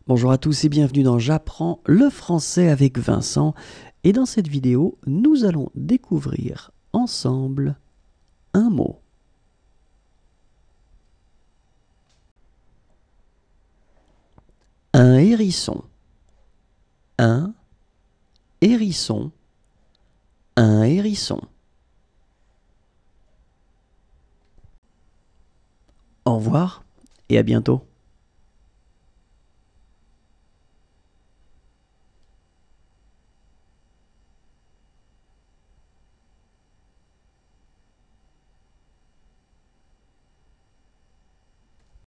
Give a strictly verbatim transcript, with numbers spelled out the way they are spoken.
Bonjour à tous et bienvenue dans J'apprends le français avec Vincent. Et dans cette vidéo, nous allons découvrir ensemble un mot. Un hérisson. Un hérisson. Un hérisson. Au revoir et à bientôt.